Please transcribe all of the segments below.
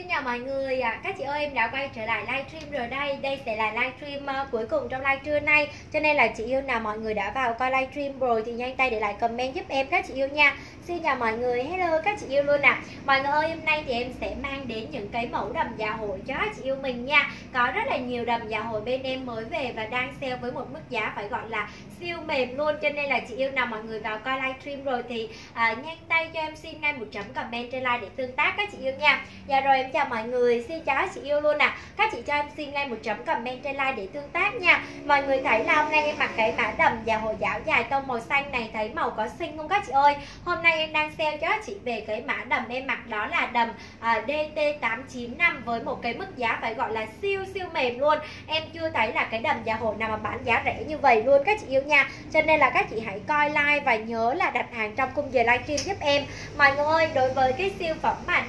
Xin chào mọi người, các chị ơi, em đã quay trở lại livestream rồi đây. Đây sẽ là livestream cuối cùng trong live trưa nay. Cho nên là chị yêu nào mọi người đã vào coi livestream rồi thì nhanh tay để lại comment giúp em các chị yêu nha. Xin chào mọi người, hello các chị yêu luôn ạ. Mọi người ơi, hôm nay thì em sẽ mang đến những cái mẫu đầm dạ hội cho chị yêu mình nha. Có rất là nhiều đầm dạ hội bên em mới về và đang sale với một mức giá phải gọi là siêu mềm luôn. Cho nên là chị yêu nào mọi người vào coi livestream rồi thì nhanh tay cho em xin ngay một chấm comment trên like để tương tác các chị yêu nha. Dạ rồi, em chào mọi người, xin chào chị yêu luôn ạ. Các chị cho em xin ngay một chấm comment trên like để tương tác nha. Mọi người thấy là hôm nay em mặc cái mã đầm dạ hội áo dài tông màu xanh này, thấy màu có xinh không các chị ơi. Hôm nay em đang sale cho chị về cái mã đầm em mặc, đó là đầm DT895 với một cái mức giá phải gọi là siêu mềm luôn. Em chưa thấy là cái đầm dạ hội nào mà bán giá rẻ như vậy luôn các chị yêu nha. Cho nên là các chị hãy coi like và nhớ là đặt hàng trong khung giờ livestream giúp em. Mọi người ơi, đối với cái siêu phẩm bản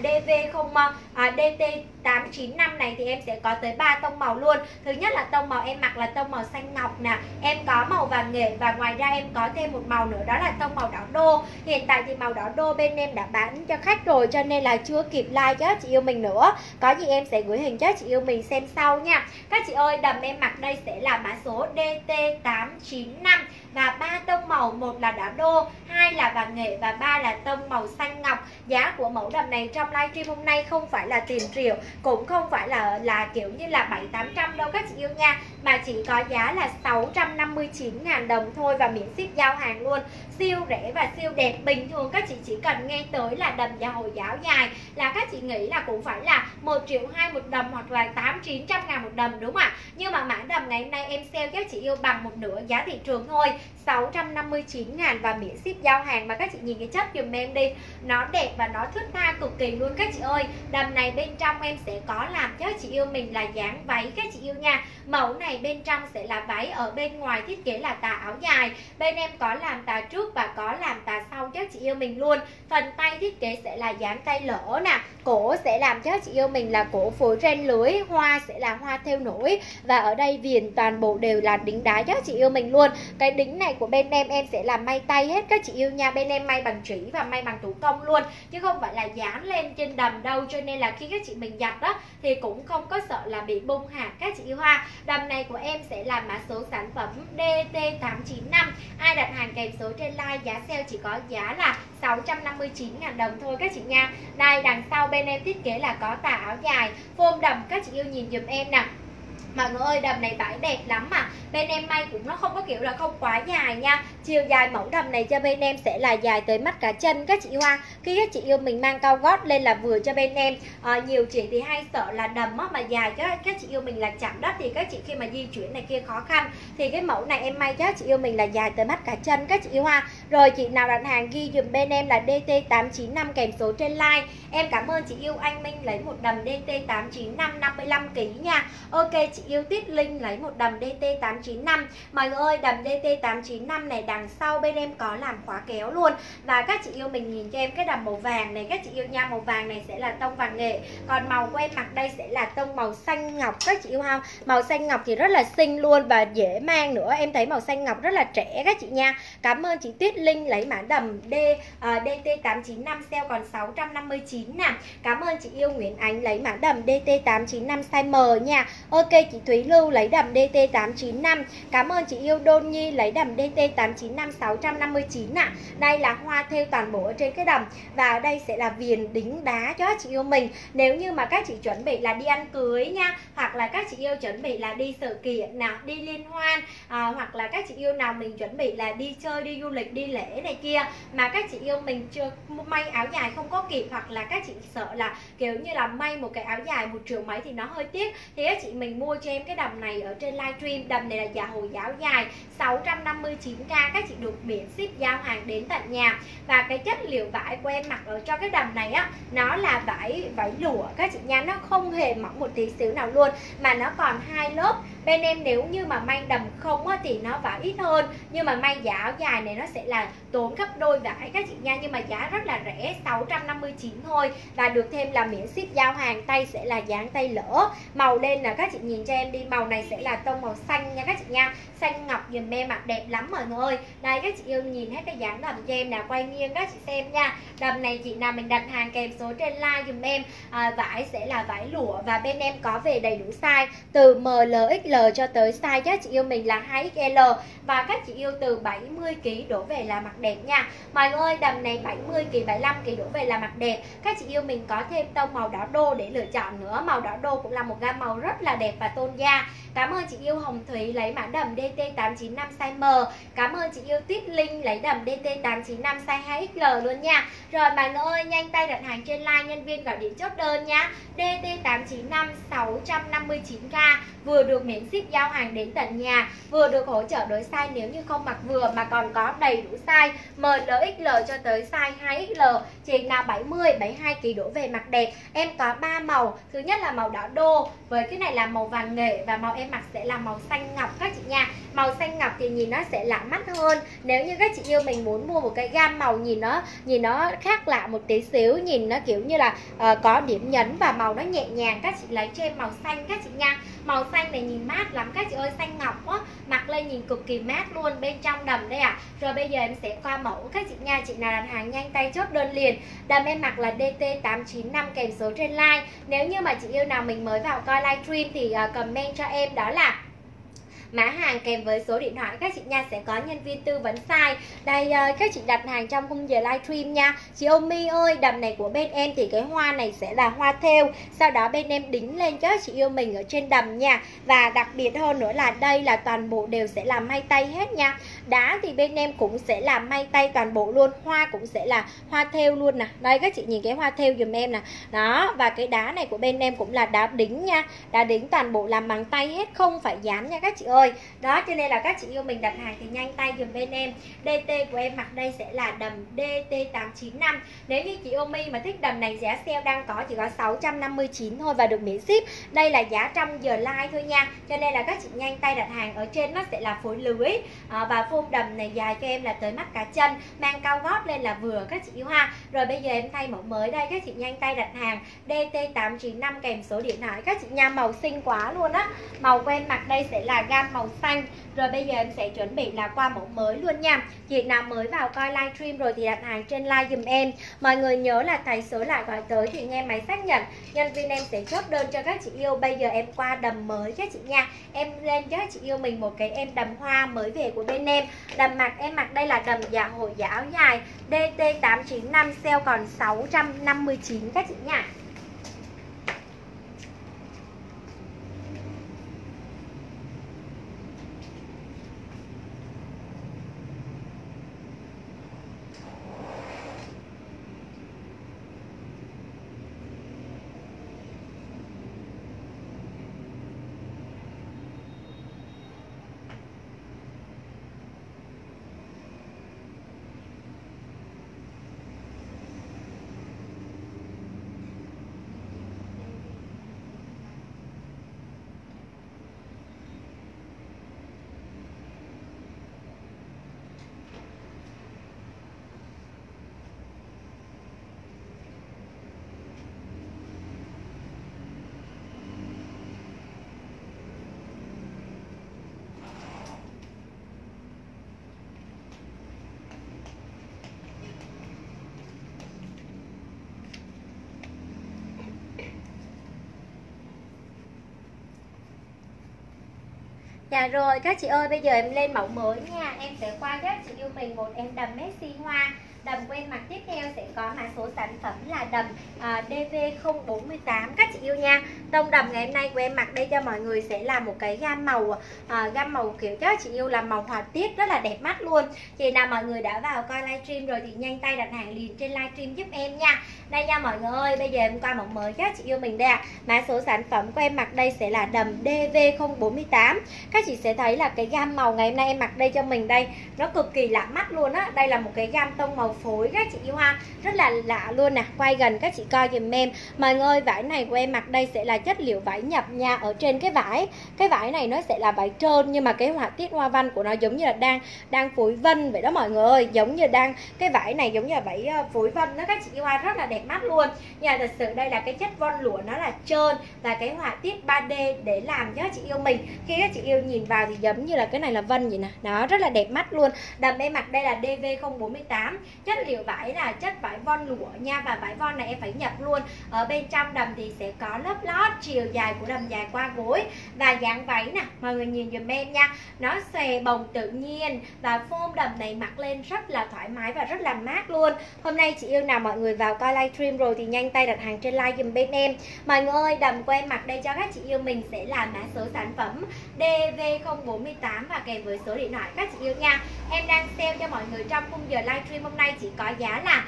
DT895 này thì em sẽ có tới 3 tông màu luôn. Thứ nhất là tông màu em mặc là tông màu xanh ngọc nè, em có màu vàng nghệ và ngoài ra em có thêm một màu nữa đó là tông màu đỏ đô. Hiện tại thì màu đỏ đô bên em đã bán cho khách rồi cho nên là chưa kịp like cho chị yêu mình nữa. Có gì em sẽ gửi hình cho chị yêu mình xem sau nha. Các chị ơi, đầm em mặc đây sẽ là mã số DT895 và 3 tông màu, một là đỏ đô, 2 là vàng nghệ và 3 là tông màu xanh ngọc. Giá của mẫu đầm này trong livestream hôm nay không phải là tiền triệu, cũng không phải là kiểu như là 700-800 đâu các chị yêu nha, mà chỉ có giá là 659.000 đồng thôi và miễn ship giao hàng luôn. Siêu rẻ và siêu đẹp. Bình thường các chị chỉ cần nghe tới là đầm dạ hội áo dài là các chị nghĩ là cũng phải là 1,2 triệu một đầm hoặc là 800-900 ngàn một đầm đúng không ạ? Nhưng mà mã đầm ngày hôm nay em sale các chị yêu bằng một nửa giá thị trường thôi, 659.000 và miễn ship giao hàng. Mà các chị nhìn cái chất dùm em đi, nó đẹp và nó thướt tha cực kỳ luôn các chị ơi. Đầm này bên trong em sẽ có làm cho chị yêu mình là dáng váy các chị yêu nha. Mẫu này bên trong sẽ là váy, ở bên ngoài thiết kế là tà áo dài. Bên em có làm tà trước và có làm tà sau cho chị yêu mình luôn. Phần tay thiết kế sẽ là dáng tay lỡ nè, cổ sẽ làm cho chị yêu mình là cổ phối ren lưới, hoa sẽ là hoa thêu nổi và ở đây viền toàn bộ đều là đính đá cho chị yêu mình luôn. Cái đính này của bên em sẽ làm may tay hết các chị yêu nha. Bên em may bằng chỉ và may bằng thủ công luôn chứ không phải là dán lên trên đầm đâu, cho nên là khi các chị mình giặt đó thì cũng không có sợ là bị bung hạt các chị yêu ha. Đầm này của em sẽ là mã số sản phẩm DT895. Ai đặt hàng kèm số trên like, giá sale chỉ có giá là 659.000 đồng thôi các chị nha. Đây, đằng sau bên em thiết kế là có tà áo dài phôm đầm, các chị yêu nhìn dùm em nè. Mọi người ơi, đầm này vải đẹp lắm mà bên em may cũng nó không có kiểu là không quá dài nha. Chiều dài mẫu đầm này cho bên em sẽ là dài tới mắt cá chân các chị yêu ha. Khi các chị yêu mình mang cao gót lên là vừa cho bên em. Nhiều chị thì hay sợ là đầm mà dài cho các chị yêu mình là chạm đất thì các chị khi mà di chuyển này kia khó khăn, thì cái mẫu này em may cho chị yêu mình là dài tới mắt cá chân các chị yêu ha. Rồi chị nào đặt hàng ghi dùm bên em là DT895 kèm số trên like. Em cảm ơn chị yêu Anh Minh lấy một đầm DT895 55kg nha. Ok, chị yêu Tiết Linh lấy một đầm DT895. Mọi người ơi, đầm DT895 này đằng sau bên em có làm khóa kéo luôn. Và các chị yêu mình nhìn cho em cái đầm màu vàng này các chị yêu nha. Màu vàng này sẽ là tông vàng nghệ, còn màu của em mặc đây sẽ là tông màu xanh ngọc các chị yêu không? Màu xanh ngọc thì rất là xinh luôn và dễ mang nữa. Em thấy màu xanh ngọc rất là trẻ các chị nha. Cảm ơn chị Tuyết Linh lấy mã đầm DT895 sale còn 659 nè. Cảm ơn chị yêu Nguyễn Ánh lấy mã đầm DT895 size M nha. Ok, chị Thúy Lưu lấy đầm DT895. Cảm ơn chị yêu Đôn Nhi lấy đầm DT895 659 ạ. Đây là hoa thêu toàn bộ ở trên cái đầm và ở đây sẽ là viền đính đá cho chị yêu mình. Nếu như mà các chị chuẩn bị là đi ăn cưới nha, hoặc là các chị yêu chuẩn bị là đi sự kiện nào, đi liên hoan, hoặc là các chị yêu nào mình chuẩn bị là đi chơi, đi du lịch, đi lễ này kia mà các chị yêu mình chưa may áo dài không có kịp, hoặc là các chị sợ là kiểu như là may một cái áo dài 1 triệu mấy thì nó hơi tiếc, thì các chị mình mua cho em cái đầm này ở trên livestream. Đầm này là dạ hội áo dài 659k, các chị được miễn ship giao hàng đến tận nhà. Và cái chất liệu vải của em mặc ở cho cái đầm này á, nó là vải lụa các chị nha, nó không hề mỏng một tí xíu nào luôn, mà nó còn hai Bên em nếu như mà may đầm không á, thì nó vải ít hơn, nhưng mà may giả áo dài này nó sẽ là tốn gấp đôi vải các chị nha. Nhưng mà giá rất là rẻ, 659 thôi, và được thêm là miễn ship giao hàng. Tay sẽ là dáng tay lỡ. Màu lên là các chị nhìn cho em đi, màu này sẽ là tông màu xanh nha các chị nha, xanh ngọc dùm em mặc đẹp lắm mọi người ơi. Đây các chị yêu nhìn hết cái dáng đầm cho em nè, quay nghiêng các chị xem nha. Đầm này chị nào mình đặt hàng kèm số trên like dùm em. Vải sẽ là vải lụa và bên em có về đầy đủ size từ ML, XL cho tới size các chị yêu mình là 2XL, và các chị yêu từ 70 kg đổ về là mặc đẹp nha. Mọi người ơi, đầm này 70 kg, 75 kg đổ về là mặc đẹp. Các chị yêu mình có thêm tông màu đỏ đô để lựa chọn nữa. Màu đỏ đô cũng là một gam màu rất là đẹp và tôn da. Cảm ơn chị yêu Hồng Thúy lấy mã đầm DT895 size M. Cảm ơn chị yêu Tuyết Linh lấy đầm DT895 size 2XL luôn nha. Rồi mọi người ơi, nhanh tay đặt hàng trên like, nhân viên gọi điện chốt đơn nha. DT895 659k, vừa được miễn ship giao hàng đến tận nhà, vừa được hỗ trợ đổi size nếu như không mặc vừa, mà còn có đầy đủ size ML, XL cho tới size 2XL. Chị nào 70, 72 kg đổ về mặc đẹp. Em có 3 màu. Thứ nhất là màu đỏ đô, với cái này là màu vàng nghệ, và màu em mặc sẽ là màu xanh ngọc các chị nha. Màu xanh ngọc thì nhìn nó sẽ lạ mắt hơn. Nếu như các chị yêu mình muốn mua một cái gam màu nhìn nó khác lạ một tí xíu, nhìn nó kiểu như là có điểm nhấn và màu nó nhẹ nhàng, các chị lấy cho em màu xanh các chị nha. Màu xanh này nhìn mát lắm các chị ơi, xanh ngọc á, mặc lên nhìn cực kỳ mát luôn, bên trong đầm đây ạ. Rồi bây giờ em sẽ qua mẫu các chị nha. Chị nào đặt hàng nhanh tay chốt đơn liền. Đầm em mặc là DT895 kèm số trên like. Nếu như mà chị yêu nào mình mới vào coi livestream thì comment cho em đó là mã hàng kèm với số điện thoại các chị nha, sẽ có nhân viên tư vấn size. Đây các chị đặt hàng trong khung giờ livestream nha. Chị Omi ơi, đầm này của bên em thì cái hoa này sẽ là hoa thêu, sau đó bên em đính lên cho chị yêu mình ở trên đầm nha. Và đặc biệt hơn nữa là đây là toàn bộ đều sẽ là may tay hết nha. Đá thì bên em cũng sẽ là may tay toàn bộ luôn, hoa cũng sẽ là hoa thêu luôn nè. Đây các chị nhìn cái hoa thêu dùm em nè. Đó, và cái đá này của bên em cũng là đá đính nha. Đá đính toàn bộ làm bằng tay hết, không phải dán nha các chị ơi. Đó, cho nên là các chị yêu mình đặt hàng thì nhanh tay dùm bên em. DT của em mặc đây sẽ là đầm DT895. Nếu như chị Omi mà thích đầm này, giá sale đang có chỉ có 659 thôi và được miễn ship. Đây là giá trong giờ live thôi nha. Cho nên là các chị nhanh tay đặt hàng. Ở trên nó sẽ là phối lưới và phông đầm này dài cho em là tới mắt cá chân, mang cao gót lên là vừa các chị yêu ha. Rồi bây giờ em thay mẫu mới đây, các chị nhanh tay đặt hàng DT895 kèm số điện thoại các chị nha. Màu xinh quá luôn á. Màu của em mặc đây sẽ là gam màu xanh. Rồi bây giờ em sẽ chuẩn bị là qua mẫu mới luôn nha. Chị nào mới vào coi livestream rồi thì đặt hàng trên like dùm em. Mọi người nhớ là thấy số lại gọi tới thì nghe máy xác nhận, nhân viên em sẽ chốt đơn cho các chị yêu. Bây giờ em qua đầm mới các chị nha. Em lên cho các chị yêu mình một cái em đầm hoa mới về của bên em. Đầm mặc em mặc đây là đầm dạ hội dạ áo dài DT895, sale còn 659 các chị nha. Dạ rồi các chị ơi, bây giờ em lên mẫu mới nha. Em sẽ qua các chị yêu mình một em đầm Messi hoa. Đầm của em mặc tiếp theo sẽ có mã số sản phẩm là đầm DV048 các chị yêu nha. Tông đầm ngày hôm nay của em mặc đây cho mọi người sẽ là một cái gam màu kiểu các chị yêu là màu họa tiết rất là đẹp mắt luôn. Chị nào mọi người đã vào coi livestream rồi thì nhanh tay đặt hàng liền trên livestream giúp em nha. Đây nha mọi người ơi, bây giờ em qua mẫu mới các chị yêu mình đây ạ. Mã số sản phẩm của em mặc đây sẽ là đầm DV048. Các chị sẽ thấy là cái gam màu ngày hôm nay em mặc đây cho mình đây nó cực kỳ lạ mắt luôn á. Đây là một cái gam tông màu phối các chị yêu ha, rất là lạ luôn nè. Quay gần các chị coi giùm em. Mọi người ơi, vải này của em mặc đây sẽ là chất liệu vải nhập nha. Ở trên cái vải này nó sẽ là vải trơn, nhưng mà cái họa tiết hoa văn của nó giống như là đang phối vân vậy đó mọi người ơi. Giống như cái vải này giống như là vải phối vân đó các chị yêu ha, rất là đẹp mắt luôn. Nhưng mà thật sự đây là cái chất von lụa nó là trơn và cái họa tiết 3D để làm cho chị yêu mình. Khi các chị yêu nhìn vào thì giống như là cái này là vân vậy nè. Đó, rất là đẹp mắt luôn. Đầm em mặc đây là DV048. Chất liệu vải là chất vải von lụa nha, và vải von này em phải nhập luôn. Ở bên trong đầm thì sẽ có lớp lót, chiều dài của đầm dài qua gối và dáng váy nè. Mọi người nhìn dùm em nha. Nó xòe bồng tự nhiên và form đầm này mặc lên rất là thoải mái và rất là mát luôn. Hôm nay chị yêu nào mọi người vào coi livestream rồi thì nhanh tay đặt hàng trên live dùm bên em. Mọi người ơi, đầm của em mặc đây cho các chị yêu mình sẽ là mã số sản phẩm DV048 và kèm với số điện thoại các chị yêu nha. Em đang sale cho mọi người trong khung giờ livestream hôm nay chỉ có giá là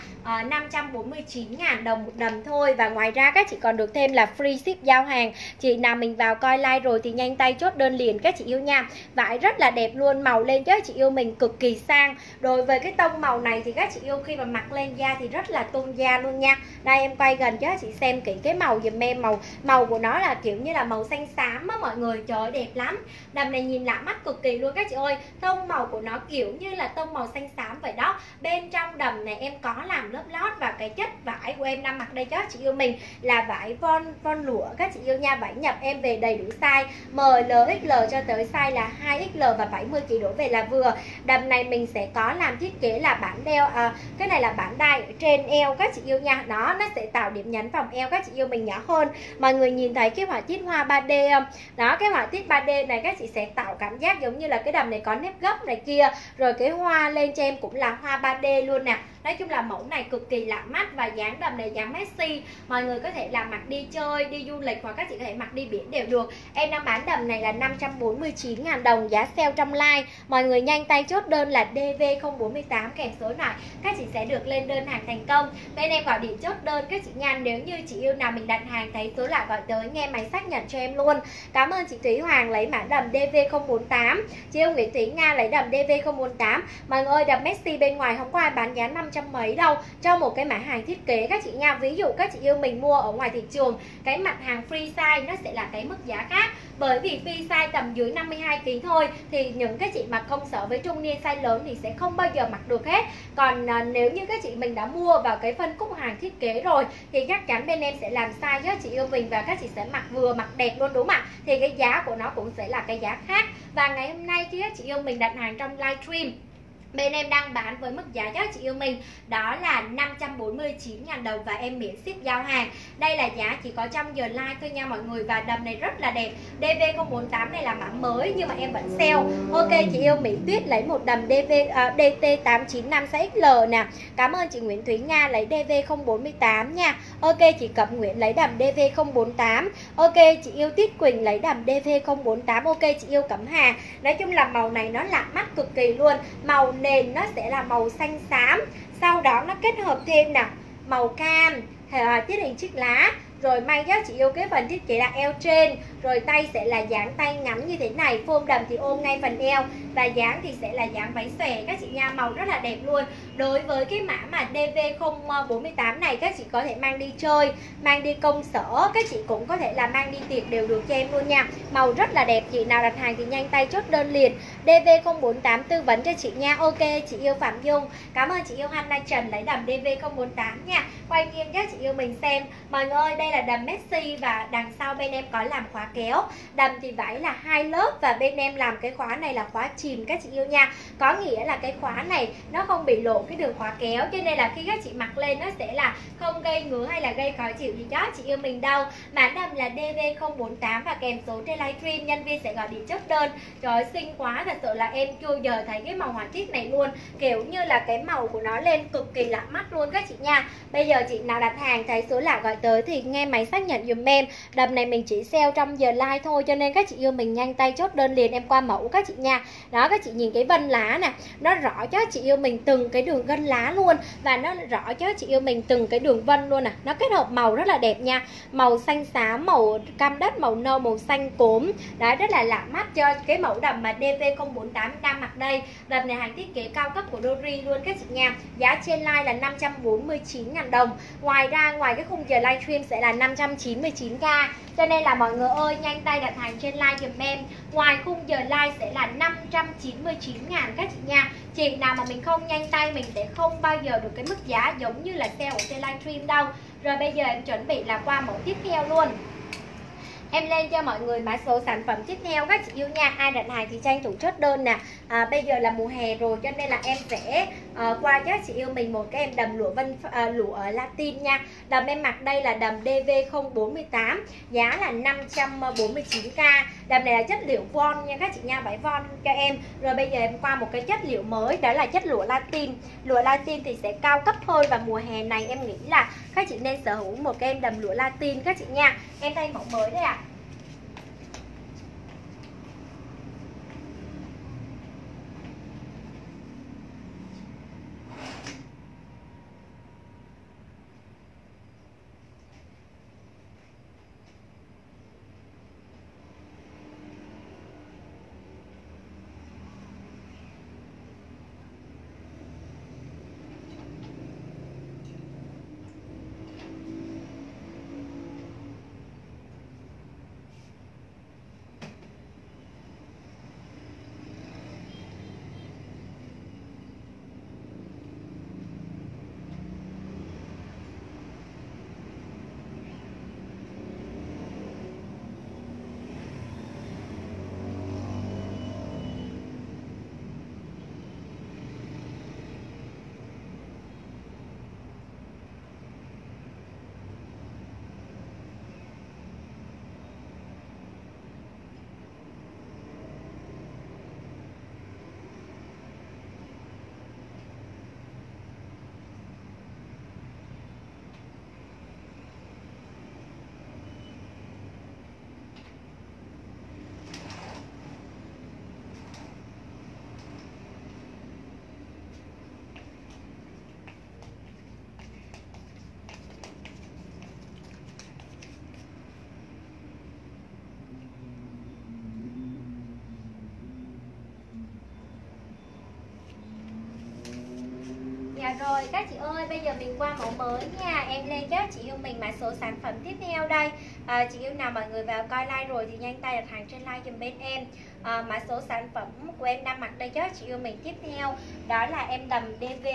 549.000 đồng một đầm thôi. Và ngoài ra các chị còn được thêm là free ship giao hàng. Chị nào mình vào coi live rồi thì nhanh tay chốt đơn liền các chị yêu nha. Vải rất là đẹp luôn, màu lên cho các chị yêu mình cực kỳ sang. Đối với cái tông màu này thì các chị yêu khi mà mặc lên da thì rất là tôn da luôn nha. Đây em quay gần cho các chị xem kỹ cái màu dùm em. Màu của nó là kiểu như là màu xanh xám á mọi người. Trời ơi đẹp lắm. Đầm này nhìn lạ mắt cực kỳ luôn các chị ơi. Tông màu của nó kiểu như là tông màu xanh xám vậy đó. Bên trong đầm này em có làm lớp lót và cái chất vải của em đang mặc đây cho các chị yêu mình là vải von lụa các chị yêu nha. Vải nhập em về đầy đủ size ML, XL cho tới size là 2XL và 70kg đổ về là vừa. Đầm này mình sẽ có làm thiết kế là bản đeo, cái này là bản đai ở trên eo các chị yêu nha. Đó, nó sẽ tạo điểm nhấn vòng eo các chị yêu mình nhỏ hơn. Mọi người nhìn thấy cái họa tiết hoa 3D không? Đó, cái họa tiết 3D này các chị sẽ tạo cảm giác giống như là cái đầm này có nếp gấp này kia. Rồi cái hoa lên cho em cũng là hoa 3D luôn nè. Nói chung là mẫu này cực kỳ lạ mắt và dáng đầm này dáng Messi. Mọi người có thể làm mặc đi chơi, đi du lịch hoặc các chị có thể mặc đi biển đều được. Em đang bán đầm này là 549.000 đồng, giá sale trong live. Mọi người nhanh tay chốt đơn là DV048 kèm số điện thoại. Các chị sẽ được lên đơn hàng thành công. Bên em gọi điện chốt đơn các chị nha. Nếu như chị yêu nào mình đặt hàng thấy số lạ gọi tới nghe máy xác nhận cho em luôn. Cảm ơn chị Thúy Hoàng lấy mã đầm DV048. Chị yêu Nguyễn Thúy Nga lấy đầm DV048. Mọi người ơi, đầm Messi bên ngoài không có ai bán giá 500 mấy đâu cho một cái mã hàng thiết kế các chị nha. Ví dụ các chị yêu mình mua ở ngoài thị trường cái mặt hàng free size nó sẽ là cái mức giá khác, bởi vì free size tầm dưới 52kg thôi thì những cái chị mặc công sở với trung niên size lớn thì sẽ không bao giờ mặc được hết. Còn nếu như các chị mình đã mua vào cái phân khúc hàng thiết kế rồi thì chắc chắn bên em sẽ làm size cho chị yêu mình và các chị sẽ mặc vừa mặc đẹp luôn đúng không ạ? Thì cái giá của nó cũng sẽ là cái giá khác. Và ngày hôm nay khi các chị yêu mình đặt hàng trong livestream, bên em đang bán với mức giá cho chị yêu mình đó là 549.000 đồng và em miễn ship giao hàng. Đây là giá chỉ có trong giờ live thôi nha mọi người. Và đầm này rất là đẹp. DV048 này là mã mới nhưng mà em vẫn sale. Ok, chị yêu Mỹ Tuyết lấy một đầm DT895XL nè. Cảm ơn chị Nguyễn Thúy Nga lấy DV048 nha. Ok, chị Cẩm Nguyễn lấy đầm DV048. Ok, chị yêu Tiết Quỳnh lấy đầm DV048. Ok, chị yêu Cẩm Hà. Nói chung là màu này nó lạ mắt cực kỳ luôn. Màu nền nó sẽ là màu xanh xám, sau đó nó kết hợp thêm nè màu cam, tiết hình chiếc lá. Rồi may cho chị yêu cái phần thiết kế là eo trên, rồi tay sẽ là dáng tay ngắn như thế này, phôm đầm thì ôm ngay phần eo và dáng thì sẽ là dáng váy xòe các chị nha. Màu rất là đẹp luôn. Đối với cái mã mà DV048 này các chị có thể mang đi chơi, mang đi công sở, các chị cũng có thể là mang đi tiệc đều được cho em luôn nha. Màu rất là đẹp. Chị nào đặt hàng thì nhanh tay chốt đơn liền. DV048 tư vấn cho chị nha. Ok, chị yêu Phạm Dung. Cảm ơn chị yêu Hanna Trần lấy đầm DV048 nha. Quay nghiêng cho chị yêu mình xem. Mọi người ơi, đây là đầm Messi và đằng sau bên em có làm khóa kéo. Đầm thì vải là 2 lớp và bên em làm cái khóa này là khóa chìm các chị yêu nha. Có nghĩa là cái khóa này nó không bị lộ cái đường khóa kéo, cho nên là khi các chị mặc lên nó sẽ là không gây ngứa hay là gây khó chịu gì đó chị yêu mình đâu. Mã đầm là DV048 và kèm số trên livestream nhân viên sẽ gọi điện chốt đơn. Trời ơi, xinh quá, thật sự là em chưa giờ thấy cái màu họa tiết này luôn. Kiểu như là cái màu của nó lên cực kỳ lạ mắt luôn các chị nha. Bây giờ chị nào đặt hàng thấy số lạ gọi tới thì nghe máy xác nhận dùm em. Đầm này mình chỉ sale trong 15 giờ like thôi, cho nên các chị yêu mình nhanh tay chốt đơn liền, em qua mẫu các chị nha. Đó, các chị nhìn cái vân lá nè, nó rõ cho chị yêu mình từng cái đường gân lá luôn, và nó rõ cho chị yêu mình từng cái đường vân luôn nè. Nó kết hợp màu rất là đẹp nha, màu xanh xám, màu cam đất, màu nâu, màu xanh cốm. Đấy, rất là lạ mắt cho cái mẫu đầm mà DV048 đang mặc đây. Đầm này hàng thiết kế cao cấp của Dori luôn các chị nha. Giá trên live là 549.000 đồng. Ngoài ra, ngoài cái khung giờ livestream sẽ là 599k. Cho nên là mọi người ơi, nhanh tay đặt hàng trên live giùm em. Ngoài khung giờ live sẽ là 599.000 các chị nha. Chị nào mà mình không nhanh tay mình sẽ không bao giờ được cái mức giá giống như là sale ở trên livestream đâu. Rồi bây giờ em chuẩn bị là qua mẫu tiếp theo luôn. Em lên cho mọi người mã số sản phẩm tiếp theo các chị yêu nha. Ai đặt hàng thì tranh thủ chốt đơn nè. Bây giờ là mùa hè rồi cho nên là em sẽ qua cho chị yêu mình một cái em đầm lụa lụa ở Latin nha. Đầm em mặc đây là đầm DV048, giá là 549k. Đầm này là chất liệu von nha các chị nha, vải von cho em. Rồi bây giờ em qua một cái chất liệu mới, đó là chất lụa Latin. Lụa Latin thì sẽ cao cấp hơn, và mùa hè này em nghĩ là các chị nên sở hữu một cái em đầm lụa Latin các chị nha. Em thay mẫu mới đấy ạ. Dạ rồi các chị ơi, bây giờ mình qua mẫu mới nha. Em lên cho chị yêu mình mã số sản phẩm tiếp theo đây. Chị yêu nào mọi người vào coi like rồi thì nhanh tay đặt hàng trên like giùm bên em. Mã số sản phẩm của em đang mặc đây cho chị yêu mình tiếp theo, đó là em đầm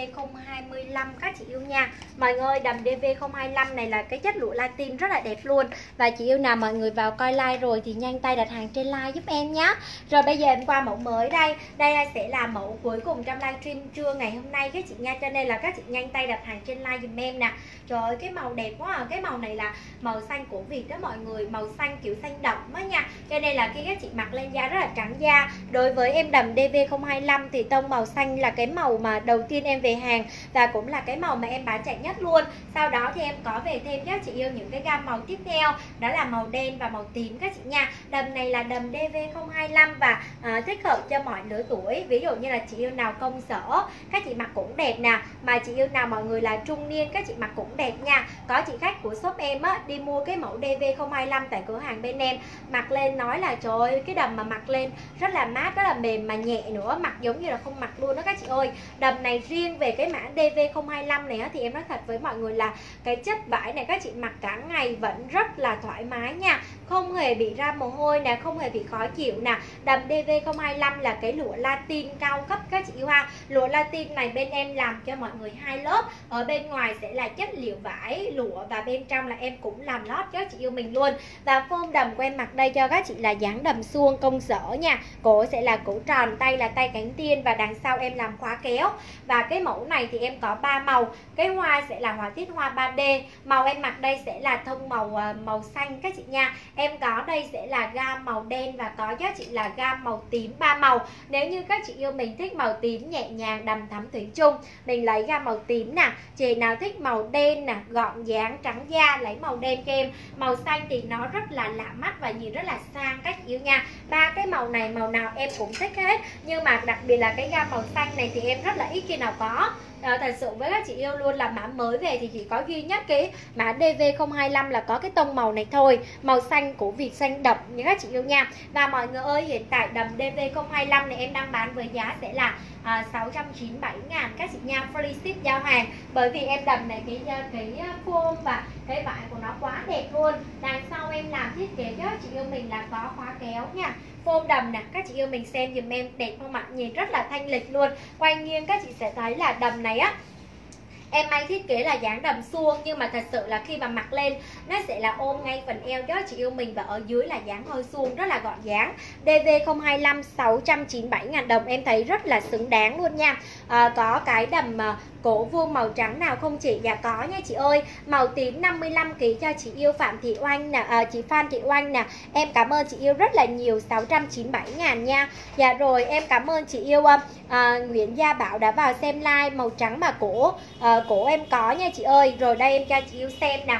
DV025 các chị yêu nha. Mọi người, đầm DV025 này là cái chất lụa Latin rất là đẹp luôn. Và chị yêu nào mọi người vào coi like rồi thì nhanh tay đặt hàng trên like giúp em nhé. Rồi bây giờ em qua mẫu mới đây. Đây sẽ là mẫu cuối cùng trong livestream trưa ngày hôm nay các chị nha. Cho nên là các chị nhanh tay đặt hàng trên like giùm em nè. Trời ơi, cái màu đẹp quá à. Cái màu này là màu xanh của Việt đó mọi người, màu xanh kiểu xanh đậm á nha. Cho nên là khi các chị mặc lên da rất là trắng da. Đối với em đầm DV025 thì tông màu xanh là cái màu mà đầu tiên em về hàng, và cũng là cái màu mà em bán chạy nhất luôn. Sau đó thì em có về thêm cho chị yêu những cái gam màu tiếp theo, đó là màu đen và màu tím các chị nha. Đầm này là đầm DV025 và thích hợp cho mọi lứa tuổi. Ví dụ như là chị yêu nào công sở, các chị mặc cũng đẹp nè. Mà chị yêu nào mọi người là trung niên, các chị mặc cũng đẹp nha. Có chị khách của shop em á, đi mua cái mẫu DV025 tại cửa hàng bên em, mặc lên nói là trời ơi, cái đầm mà mặc lên rất là mát, rất là mềm mà nhẹ nữa, mặc giống như là không mặc luôn đó các chị ơi. Đầm này riêng về cái mã DV025 này á, thì em nói thật với mọi người là cái chất vải này các chị mặc cả ngày vẫn rất là thoải mái nha, không hề bị ra mồ hôi nè, không hề bị khó chịu nè. Đầm DV025 là cái lụa Latin cao cấp các chị yêu ha. Lụa Latin này bên em làm cho mọi người hai lớp, ở bên ngoài sẽ là chất liệu vải lụa và bên trong là em cũng làm lót cho chị yêu mình luôn. Và form đầm của em mặc đây cho các chị là dáng đầm suông công sở nha. Cổ sẽ là cổ tròn, tay là tay cánh tiên và đằng sau em làm khóa kéo. Và cái mẫu này thì em có 3 màu. Cái hoa sẽ là họa tiết hoa 3D. Màu em mặc đây sẽ là thông màu xanh các chị nha. em có đây sẽ là gam màu đen và có giá trị là gam màu tím 3 màu. Nếu như các chị yêu mình thích màu tím nhẹ nhàng đầm thắm thủy chung, mình lấy gam màu tím nè. Chị nào thích màu đen nè, gọn dáng trắng da, lấy màu đen kem. Màu xanh thì nó rất là lạ mắt và nhìn rất là sang các chị yêu nha. Ba cái màu này màu nào em cũng thích hết, nhưng mà đặc biệt là cái gam màu xanh này thì em rất là ít khi nào có. Thật sự với các chị yêu luôn là mã mới về thì chỉ có duy nhất cái mã DV025 là có cái tông màu này thôi, màu xanh của Việt xanh đậm như các chị yêu nha. Và mọi người ơi, hiện tại đầm DV025 này em đang bán với giá sẽ là 697.000 các chị nha, free ship giao hàng. Bởi vì em đầm này cái form và cái vải của nó quá đẹp luôn. Đằng sau em làm thiết kế cho chị yêu mình là có khóa kéo nha. Form đầm nè, các chị yêu mình xem dùm em đẹp không ạ? Nhìn rất là thanh lịch luôn. Quay nghiêng các chị sẽ thấy là đầm này á, em may thiết kế là dáng đầm suông, nhưng mà thật sự là khi mà mặc lên nó sẽ là ôm ngay phần eo cho chị yêu mình, và ở dưới là dáng hơi suông rất là gọn dáng. DV025 697.000 đồng, em thấy rất là xứng đáng luôn nha. Có cái đầm cổ vuông màu trắng nào không chị? Dạ có nha chị ơi. Màu tím 55kg cho chị yêu Phạm Thị Oanh nè, chị Phan Thị Oanh nè. Em cảm ơn chị yêu rất là nhiều, 697.000 nha. Dạ rồi, em cảm ơn chị yêu Nguyễn Gia Bảo đã vào xem like. Màu trắng mà cổ em có nha chị ơi. Rồi đây em cho chị yêu xem nè,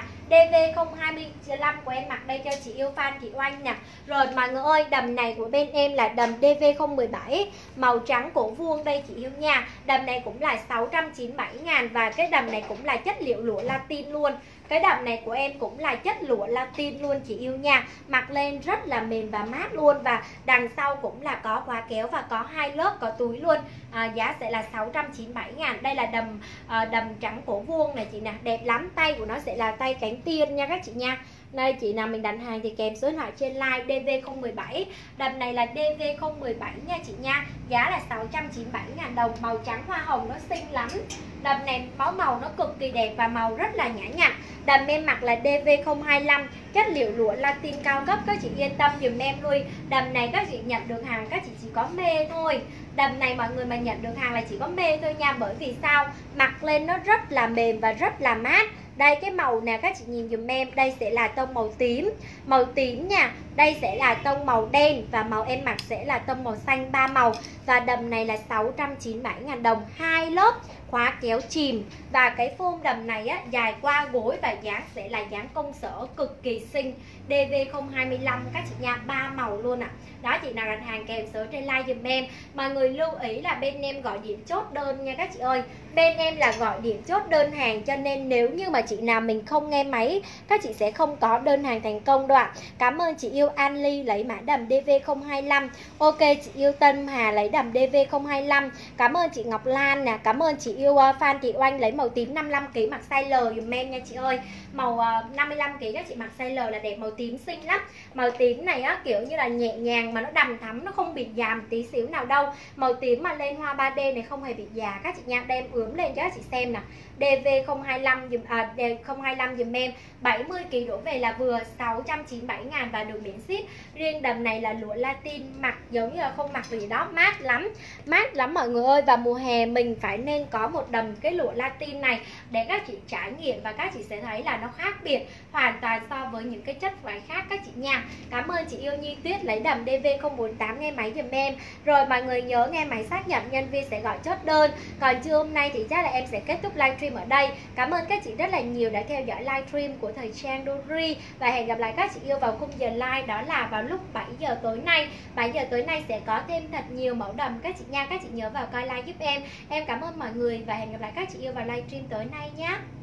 DV025 của em mặc đây cho chị yêu Phan Thị Oanh nè. Rồi mọi người ơi, đầm này của bên em là đầm DV017 màu trắng cổ vuông đây chị yêu nha. Đầm này cũng là 697.000 và cái đầm này cũng là chất liệu lụa Latin luôn. Cái đầm này của em cũng là chất lụa Latin luôn chị yêu nha. Mặc lên rất là mềm và mát luôn. Và đằng sau cũng là có khóa kéo và có hai lớp, có túi luôn. Giá sẽ là 697.000. Đây là đầm trắng cổ vuông này chị nè, đẹp lắm. Tay của nó sẽ là tay cánh tiên nha các chị nha. Đây chị nào mình đặt hàng thì kèm số điện thoại trên like DV017. Đầm này là DV017 nha chị nha. Giá là 697.000 đồng. Màu trắng hoa hồng nó xinh lắm. Đầm này màu nó cực kỳ đẹp và màu rất là nhã nhặn. Đầm em mặc là DV025 chất liệu lụa Latin cao cấp, các chị yên tâm dùm em luôn. Đầm này các chị nhận được hàng các chị chỉ có mê thôi. Đầm này mọi người mà nhận được hàng là chỉ có mê thôi nha. Bởi vì sao? Mặc lên nó rất là mềm và rất là mát. Đây cái màu nè các chị nhìn dùm em, đây sẽ là tông màu tím nha. Đây sẽ là tông màu đen và màu em mặc sẽ là tông màu xanh 3 màu. Và đầm này là 697.000 đồng, hai lớp khóa kéo chìm. Và cái form đầm này á, dài qua gối và dáng sẽ là dáng công sở cực kỳ xinh. DV025 các chị nha, 3 màu luôn ạ. Đó, chị nào đặt hàng kèm số trên like dùm em. Mọi người lưu ý là bên em gọi điện chốt đơn nha các chị ơi. Bên em là gọi điện chốt đơn hàng, cho nên nếu như mà chị nào mình không nghe máy, các chị sẽ không có đơn hàng thành công đâu ạ. Cảm ơn chị yêu An Ly lấy mã đầm DV025. Ok, chị yêu Tân Hà lấy đầm DV025. Cảm ơn chị Ngọc Lan nè. Cảm ơn chị yêu Phan Thị Oanh lấy màu tím 55kg mặc size L dùm em nha chị ơi. Màu 55kg các chị mặc size L là đẹp, màu tím xinh lắm. Màu tím này á kiểu như là nhẹ nhàng mà nó đầm thắm, nó không bị già một tí xíu nào đâu. Màu tím mà lên hoa 3D này không hề bị già các chị nha. Đem ướm lên cho các chị xem nè. DV025 dùm em 70kg đổ về là vừa, 697.000 và được miễn ship. Riêng đầm này là lụa Latin, mặc giống như là không mặc gì đó, mát lắm mọi người ơi. Và mùa hè mình phải nên có một đầm cái lụa Latin này để các chị trải nghiệm và các chị sẽ thấy là nó khác biệt hoàn toàn so với những cái chất vải khác các chị nha. Cảm ơn chị yêu Nhi Tuyết lấy đầm DV048 nghe máy dùm em. Rồi mọi người nhớ nghe máy xác nhận, nhân viên sẽ gọi chốt đơn. Còn trưa hôm nay thì chắc là em sẽ kết thúc livestream ở đây. Cảm ơn các chị rất là nhiều đã theo dõi livestream của thời trang Dori. Và hẹn gặp lại các chị yêu vào khung giờ live, đó là vào lúc 7 giờ tối nay. 7 giờ tối nay sẽ có thêm thật nhiều mẫu đầm các chị nha. Các chị nhớ vào coi live giúp em. Em cảm ơn mọi người và hẹn gặp lại các chị yêu vào livestream tối nay nhé.